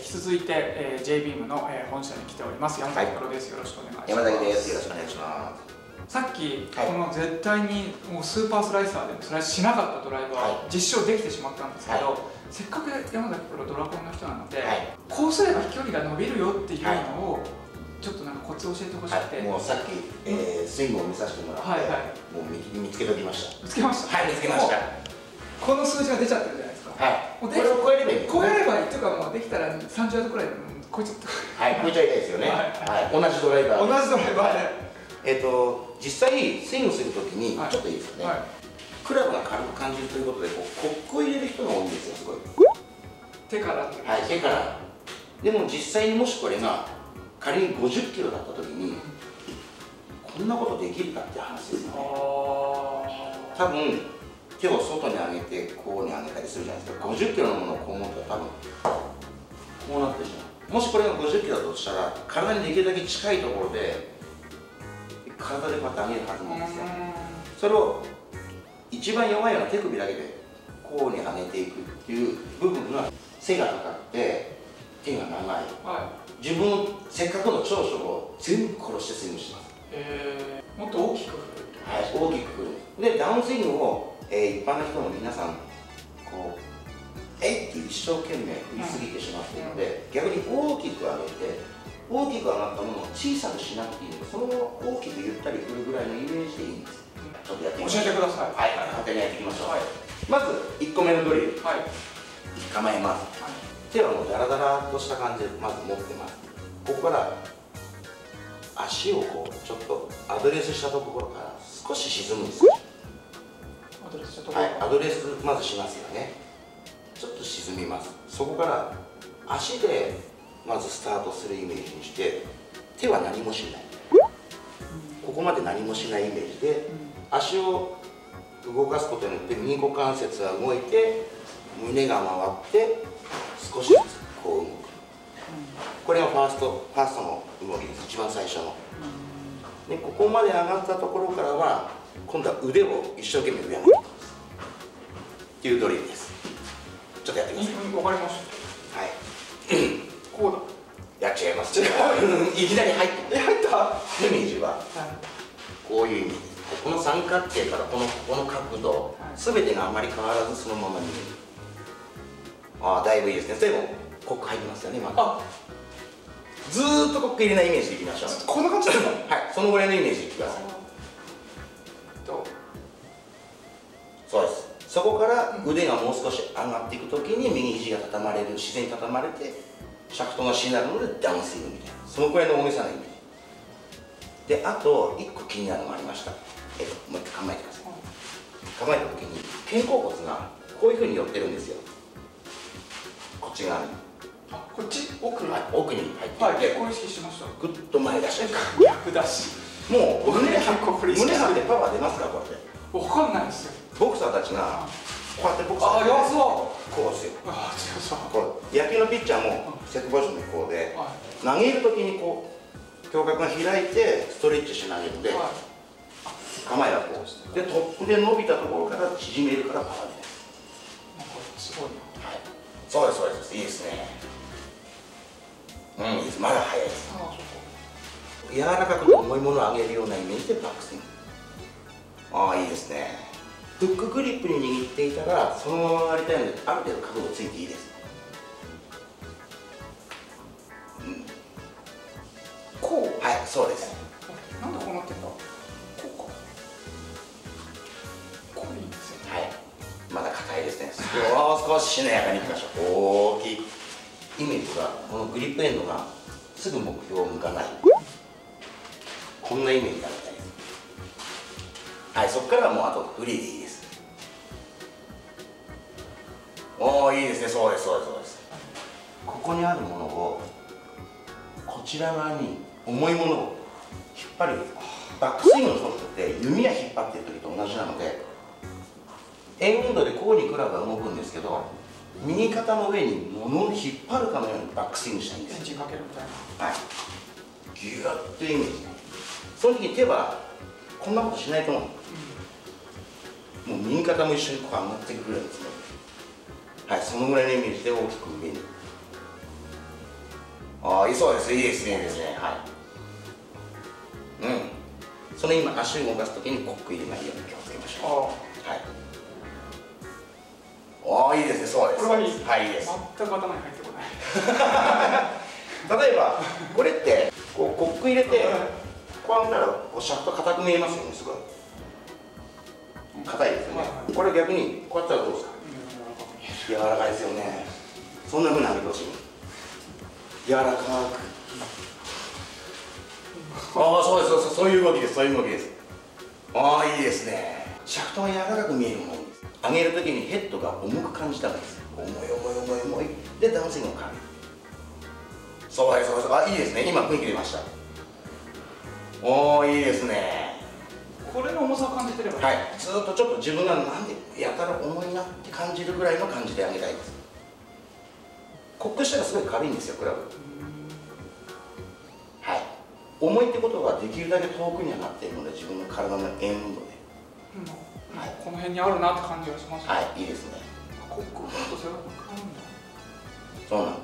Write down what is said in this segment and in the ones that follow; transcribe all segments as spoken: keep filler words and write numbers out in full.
引き続いて、えー、ジェイビームの、えー、本社に来ております山崎プロです。よろしくお願いします。 山崎です。よろしくお願いします。 さっき、 はい、この絶対にもうスーパースライサーでもスライスしなかったドライバー、はい、実証できてしまったんですけど、はい、せっかく山崎プロドラコンの人なので、はい、こうすれば飛距離が伸びるよっていうのを、はい、ちょっとなんかコツ教えてほしくて、はい、 もうさっき、えー、スイングを見させてもらって、はいはい、もう 見, 見つけときました。 見つけました。 はい、見つけました。 この数字が出ちゃってるじゃないですか。はい。 これを超えればいい、ね。 超えればいいっていうか、もうできたらさんじゅうヤードくらいで超えちゃった。 はい、超えちゃいたいですよね。はい、はい、同じドライバー。 同じドライバーで。はい、 えっと実際スイングするときに、はい、ちょっといいですかね。はい、クラブが軽く感じるということで、こうコックを入れる人が多いんですよ、すごい。 手から。 はい、手から。でも実際にもしこれが仮にごじゅっキロだったときに、こんなことできるかって話ですよね。多分手を外に上げてこうに上げたりするじゃないですか。ごじゅっキロのものをこう持ったら多分こうなってしまう。もしこれがごじゅっキロだとしたら、体にできるだけ近いところで体でこうやって上げるはずなんですよ。それを一番弱いような手首だけでこうに上げていくっていう部分が背が高くて手が長い、はい、自分せっかくの長所を全部殺してスイングします。 えー、もっと大きく振る。 はい、大きく振る。でダウンスイングを、えー、一般の人の皆さんこうえいって一生懸命振りすぎてしまっているので、逆に大きく上げて大きく上がったものを小さくしなくていいので、その大きくゆったり振るぐらいのイメージでいいんです。ちょっとやってみましょう。 教えてください。 はい、勝手にやっていきましょう。はい、まずいっこめのドリル、はい、構えます。はい、手はもうダラダラとした感じでまず持ってます。ここから足をこうちょっとアドレスしたところから少し沈むんですよ。 アドレスしたところ、 はい、アドレスまずしますよね。ちょっと沈みます。そこから足でまずスタートするイメージにして、手は何もしない、うん、ここまで何もしないイメージで、うん、足を動かすことによって右股関節が動いて胸が回って少しずつこう動く、うん、これがファーストファーストの動きです。一番最初の、うん、でここまで上がったところからは今度は腕を一生懸命上に上げていきますっていうドリルです。ちょっとやってください。 わかりました。はい。こうだ。やっちゃいます。いきなり入って。 入った。 イメージはこういうイメージ。この三角形からこのこの角度、すべてがあまり変わらずそのままに。ああ、だいぶいいですね。でもコック入ってますよね。今。あ。ずーっとコック入れないイメージでいきましょう。 こんな感じですか。 はい。そのぐらいのイメージでいってください。そうです。そこから腕がもう少し上がっていくときに右肘が畳まれる、自然に畳まれてシャフトがしなるのでダウンスイングみたいな、そのくらいの大げさなイメージで、あといっこ気になるのがありました。えっと、もう一回構えてください。構えたときに肩甲骨がこういうふうに寄ってるんですよ。こっち側に。 あ、こっち奥に、 はい、奥に入っていて、 はい、こう意識しました。 ぐっと前出し逆出し。 もう胸張ってパワー出ますか、これで。 わかんないですよ。 ボクサーたちがこうやってボクサーあ、弱そう。 こうですよ。 あ、違うそう。 こう野球のピッチャーもセットポジションのこうで、投げるときにこう胸郭が開いてストレッチして投げるので、構えはこうでトップで伸びたところから縮めるからパワー出る。 すごいな。 はい。そうですそうです。いいですね。うん、いいです。まだ早いです。柔らかくて重いものを上げるようなイメージでバックスイング。ああ、いいですね。フックグリップに握っていたらそのまま上がりたいので、ある程度角度ついていいです。うん、こう、はい、そうです。 なんでこうなってんだ。こうか。こういいんですよね。 はい。まだ硬いですね。もう少ししなやかにいきましょう。大きいイメージはこのグリップエンドがすぐ目標を向かない、こんなイメージがありたいです。はい、そこからはもうあとフリーでいいです。おお、いいですね。そうですそうですそうです。ここにあるものをこちら側に重いものを引っ張る。バックスイングのソフトって弓矢引っ張ってる時と同じなので、円運動でこうにクラブが動くんですけど、右肩の上に物を引っ張るかのようにバックスイングしたいんです。 エンジンかけるみたいな。 はい。ギューッというイメージね。その時に手はこんなことしないと思う。もう右肩も一緒にこう上がっていくぐらいですね。はい、そのぐらいのイメージで大きく上に。 ああ、そうです、いいですね、いいですね。はい。うん。その今足を動かすときにコック入れないように気をつけましょう。はい。ああ、いいですね、そうです。 これはいい。 はい、いいです。 全く頭に入ってこない。 例えばこれってこうコック入れてこうやったらこうシャフト硬く見えますよね。すごい硬いですよね。これ逆にこうやったらどうですか。柔らかいですよね。そんなふうに上げてほしい。柔らかく。ああ、そうです、そうです、そういう動きです、そういう動きです。ああ、いいですね。シャフトが柔らかく見えるものです。上げるときにヘッドが重く感じたんです。重い重い重い重いでダウンスイングを軽い。そうです、そうです。あ、いいですね。今雰囲気出ました。おお、いいですね。 これの重さを感じてればいい。 はい、ずっとちょっと自分がなんでやたら重いなって感じるぐらいの感じで上げたいです。コックしたらすごい軽いんですよ、クラブ。はい、重いってことはできるだけ遠くにはなっているので、自分の体の円運動で、 うん、はい、この辺にあるなって感じがします、ね。 はい、いいですね。 コックほんとそれが分かるんだ。 そうなの。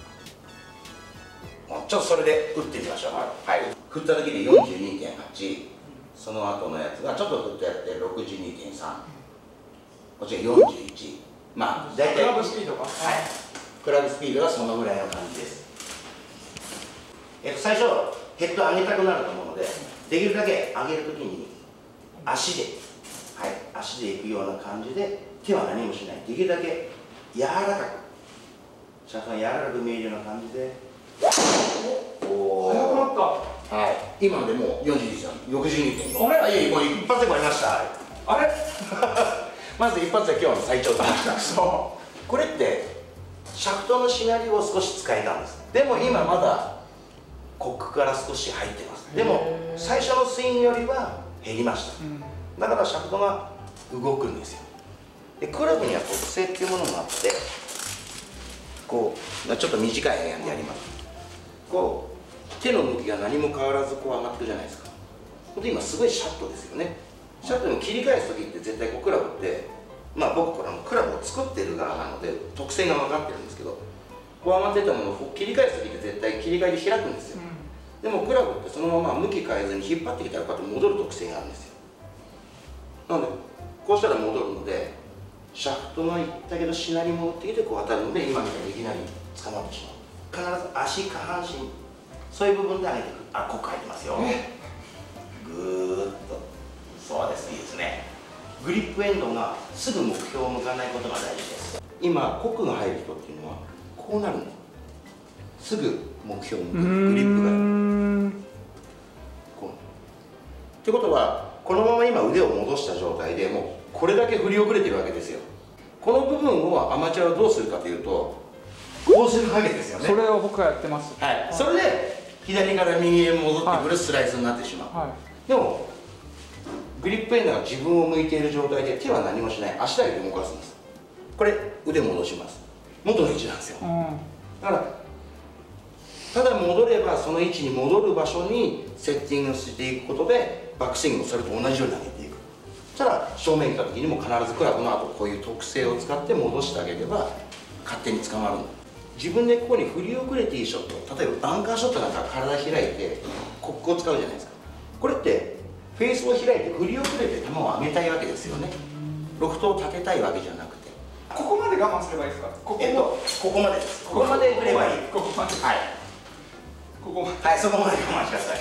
ちょっとそれで打ってみましょう。はい、はい、振った時で よんじゅうにてんはち、その後のやつがちょっと振ってやって ろくじゅうにてんさん、こっちがよんじゅういち、まあ大体クラブスピードが、はい、 クラブスピードがそのぐらいの感じです。えっと最初ヘッド上げたくなると思うので、できるだけ上げるときに足で、はい、足でいくような感じで、手は何もしない、できるだけ柔らかく、シャフトが柔らかく見えるような感じで。おお、 速くなった。 はい、今のでもうよんじゅういちだ、ろくじゅうにてんご。あれ、はい、もう一発で超えました。 あれまず一発で今日の最長出ました。 そう、 これってシャフトのしなりを少し使えたんです。でも今まだコックから少し入ってます。でも最初のスイングよりは減りました、うん、だからシャフトが動くんですよ。でクラブには特性っていうものがあって、こうちょっと短いアイアンでやります。こう手の向きが何も変わらずこう上がってるじゃないですか。で今すごいシャットですよね。シャットに切り返す時って絶対こうクラブって、まあ僕これクラブを作ってる側なので特性が分かってるんですけど、こう上がってたものを切り返す時って絶対切り替えで開くんですよ、うん、でもクラブってそのまま向き変えずに引っ張ってきたらこうやって戻る特性があるんですよ。なのでこうしたら戻るので、シャフトがいったけどしなり戻ってきてこう当たるので、今みたいにいきなり捕まってしまう。必ず足、下半身、そういう部分で上げていく。あ、ここ入ってますよ。ぐーっと。そうです、いいですね。グリップエンドがすぐ目標を向かないことが大事です。今コックが入る人っていうのはこうなるの。すぐ目標を向く、グリップがこう。ってことはこのまま今腕を戻した状態でもうこれだけ振り遅れてるわけですよ。この部分をアマチュアはどうするかというと、こうするわけですよね。 それを僕はやってます。 はい、それで左から右へ戻ってくるスライスになってしまう、はい、でもグリップエンドが自分を向いている状態で手は何もしない、足だけで動かすんです。これ腕戻します。元の位置なんですよ、うん、だからただ戻ればその位置に戻る場所にセッティングしていくことでバックスイングもそれと同じように投げていく。そしたら正面に来た時にも必ずクラブの後こういう特性を使って戻してあげれば勝手に捕まるんだ。自分でここに振り遅れていいショット、例えばバンカーショットなんか体開いてコックを使うじゃないですか。これってフェースを開いて振り遅れて球を上げたいわけですよね。ロフトを立てたいわけじゃなくて、 ここまで我慢すればいいですか。ここ、 えっと、ここまでです。ここまで振ればいい。 ここまで、 はい、 ここまで、 はい、そこまで我慢してください。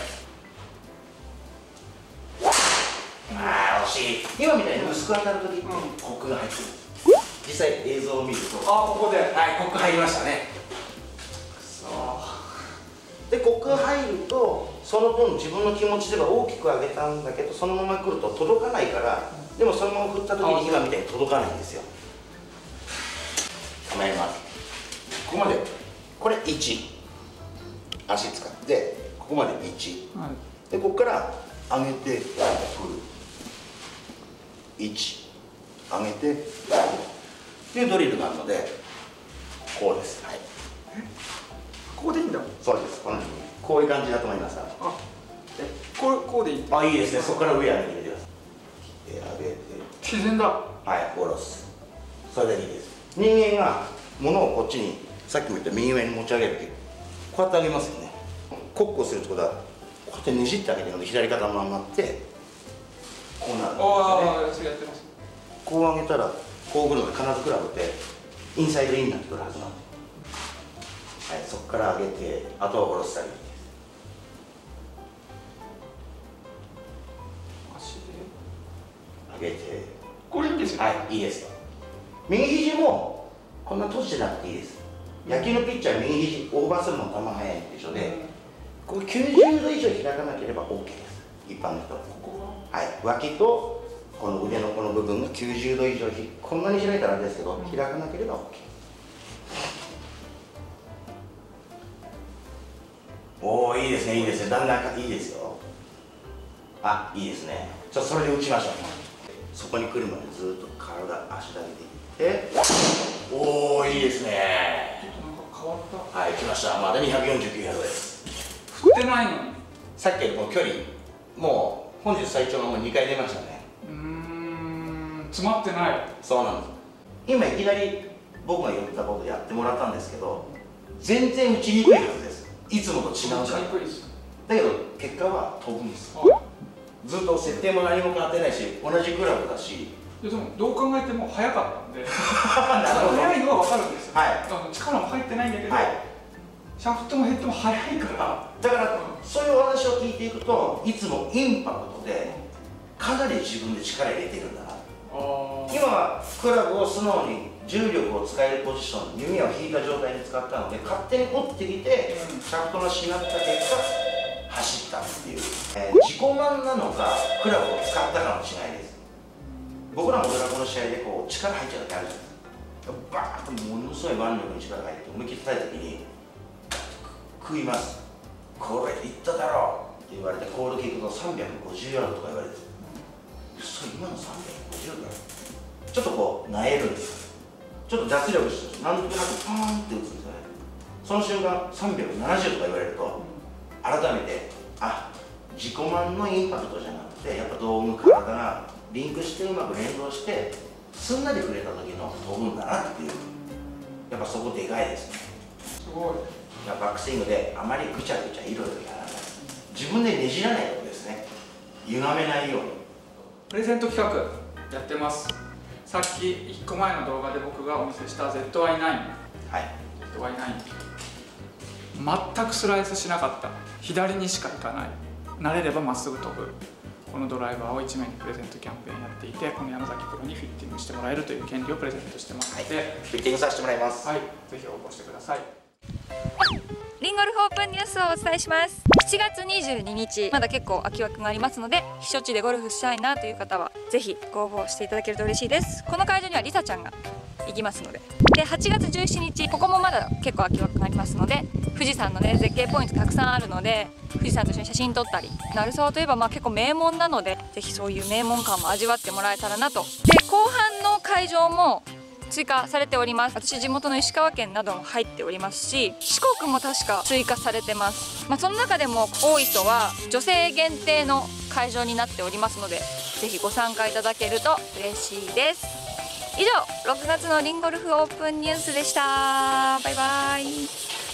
ああ、惜しい。今みたいに薄く当たるときってコックが入ってる。実際映像を見ると、 あ、ここで、はい、 コック入りましたね。くそー。でコックが入るとその分自分の気持ちでは大きく上げたんだけど、そのまま来ると届かないから、でもそのまま振った時に今みたいに届かないんですよ。構えます。ここまでこれいち、足使ってここまでいち、はい、でここから上げて振るいち、上げて振るというドリルがあるので、こうです。はい、 ここでいいんだ。 そうです。このこういう感じだと思います。 あ、え、これこうでいい。 あ、いいですね。そこから上上げてみてください。で上げて自然だ。 はい、下ろす。それでいいです。人間が物をこっちにさっきも言った右上に持ち上げるとき、 こうやって上げますよね。コックをするってことはこうやってねじってあげてるので左肩のままってこうなるんですよね。 ああ、それやってます。 こう上げたらこうくるので必ずクラブってインサイドインになってくるはずなんで、はい、そこから上げてあとは下ろすだけです。 足で上げてこれいいんですよね。 はい、いいですよ。右肘もこんな閉じてなくていいです。野球のピッチャーは右肘オーバーするの球速いでしょで、こうきゅうじゅうど以上開かなければ OK です。一般の人。ここは、はい、脇とこの腕のこの部分がきゅうじゅうど以上ひこんなに開いたらあれですけど、開かなければ OK。おお、いいですね、いいですね。だんだんいいですよ。あ、いいですね。ちょっとそれで打ちましょう。そこに来るまでずっと体足だけでいって、おお、いいですね。 ちょっとなんか変わった。 はい、来ました。まだにひゃくよんじゅうきゅうヤードです。 振ってないのに。 さっきのこの距離、もう本日最長がもうにかい出ましたね。 うーん、詰まってない。 そうなんです。今いきなり僕が言ったことやってもらったんですけど、全然打ちにくいはずです。いつもと違うから。 打ちにくいです。 だけど結果は飛ぶんです。 はい、 ずっと設定も何も変わってないし、同じクラブだし。 でもどう考えても速かったんで速いのは分かるんですよ、はい、あの力も入ってないんだけど、はい、シャフトもヘッドも速いからだから、うん、そういうお話を聞いていくといつもインパクトでかなり自分で力入れてるんだな。今はクラブを素直に重力を使えるポジション、弓を引いた状態に使ったので勝手に折ってきて、うん、シャフトがしなった結果走ったっていう、えー、自己満なのかクラブを使ったかもしれないです。僕らもドラゴンの試合でこう力入っちゃう時あるじゃないですか。バーッとものすごい腕力に力が入って思いっきり叩いた時に食います。これいっただろうって言われてコール聞くとさんびゃくごじゅうヤードとか言われて、嘘、今のさんびゃくごじゅうだろ。ちょっとこうなえるんです。ちょっと脱力してなんとなくパーンって打つんですよね。その瞬間さんびゃくななじゅうとか言われると改めて、あ、自己満のインパクトじゃなくてやっぱ道具体がリンクしてうまく連動してすんなり触れた時の飛ぶんだなっていう、やっぱそこでかいですね。 すごい。 バックスイングであまりぐちゃぐちゃいろいろやらない、自分でねじらないことですね。歪めないように。 プレゼント企画やってます。さっきいっこまえの動画で僕がお見せした ゼットワイナイン、はい、ゼットワイナイン 全くスライスしなかった、左にしか行かない、慣れればまっすぐ飛ぶ、このドライバーをいちめいにプレゼントキャンペーンやっていて、この山崎プロにフィッティングしてもらえるという権利をプレゼントしてますので、はい、 フィッティングさせてもらいます。 はい、ぜひ応募してください。 リンゴルフオープンニュースをお伝えします。しちがつにじゅうににち、まだ結構空き枠がありますので、避暑地でゴルフしたいなという方はぜひご応募していただけると嬉しいです。この会場にはリサちゃんが行きますので、ではちがつじゅうしちにち、ここもまだ結構空き枠がありますので、富士山のね絶景ポイントたくさんあるので、富士山と一緒に写真撮ったり、鳴沢といえばまあ結構名門なので、ぜひそういう名門感も味わってもらえたらなと。で後半の会場も追加されております。私地元の石川県なども入っておりますし、四国も確か追加されてます。まあ、その中でも大磯は女性限定の会場になっておりますので、ぜひご参加いただけると嬉しいです。以上、ろくがつのリンゴルフオープンニュースでした。バイバイ。